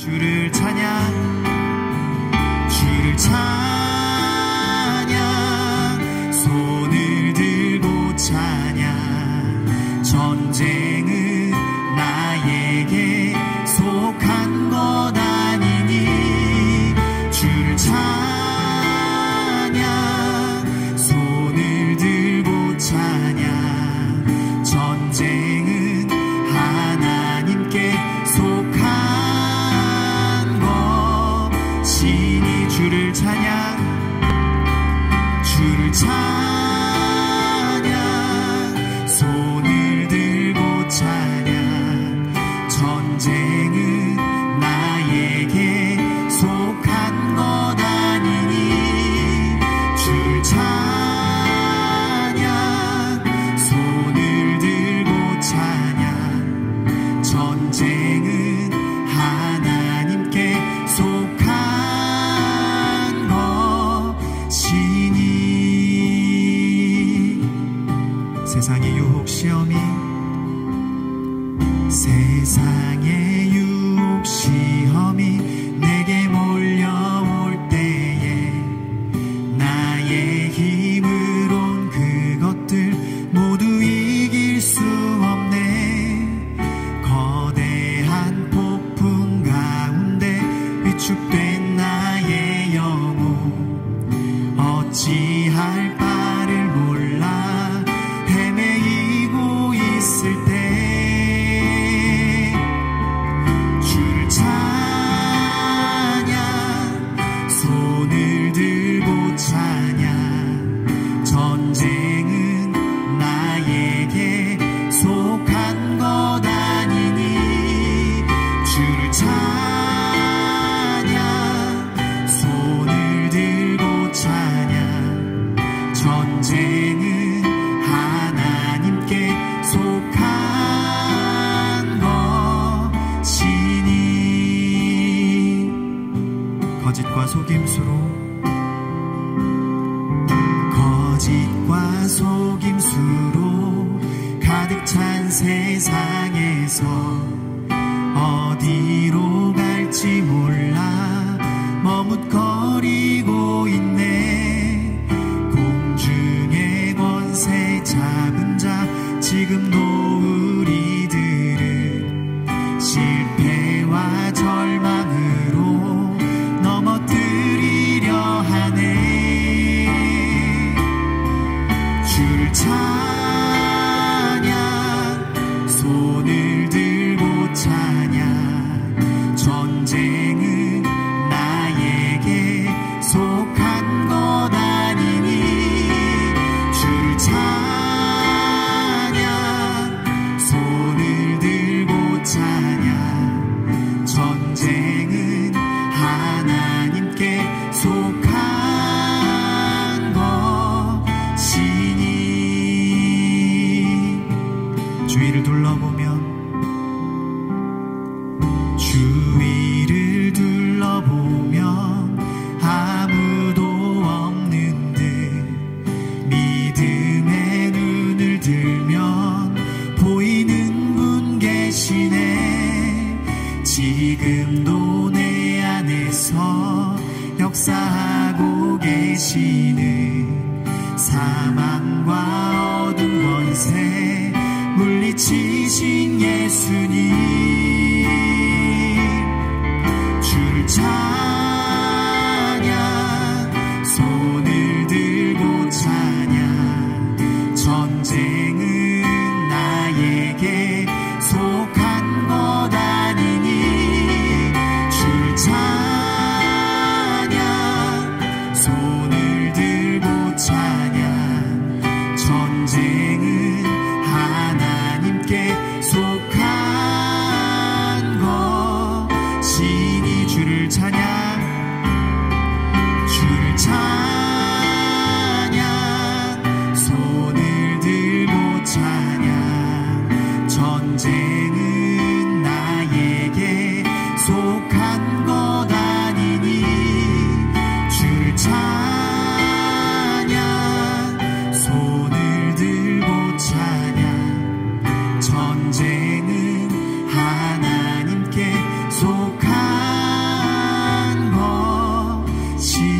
주를 찬양, 주를 찬양, 손을 들고 찬양. 전쟁은 나에게 속한 것 아니니 주를 찬양, 손을 들고 찬양. 전쟁은 하나님께 속한 것이니 주를 찬양, 주를 찬양, 손을 들고 찬양. 전쟁은 나에게 속한 것 아니니 주를 찬양, 손을 들고 찬양. 전쟁은 하나님께 속한 것이니. 세상의 유혹 시험이, 세상의 유혹 시험이 내게 몰려올 때에 나의 힘으론 그것들 모두 이길 수 없네. 거대한 폭풍 가운데 위축된 나의 영혼, 어찌할 바를 몰라 헤매이고 있을 때 주를 찬양, 손을 들고 찬양. 전쟁은 나에게 속한 것 아니니 주를 찬양, 손을 들고 찬양. 전쟁은 하나님께 속한 것이니. 거짓과 속임수로, 거짓과 속임수로 가득 찬 세상에서 어디로 갈지 몰라 머뭇거리고 있네. 공중의 권세 잡은 자 지금도 우리들은 실패와 절망으로 넘어뜨리려 하네. 주를 찬양, 손을 들고 찬양. 전쟁은 나에게 속한 것 아니니 주를 찬양, 손을 들고 찬양. 전쟁은 하나님께 속한 것이니. 주위를 둘러보면, 주위를 둘러보면 아무도 없는 듯 믿음의 눈을 들면 보이는 분 계시네. 지금도 내 안에서 역사하고 계시는 사망과 어둠 권세 물리치신 예수님. 주를 찬양, 손을 들고 찬양. 전쟁은 나에게 속한 것 아니니 주를 찬양, 손을 들고 찬양. 전쟁은 하나님께 속한 것이니 주를 찬양, 주를 찬양, 손을 들고 찬양. 전쟁은 나에게 속한 것 아니니 주를 찬양, 손을 들고 찬양. 전쟁은 하나님께 속한 시작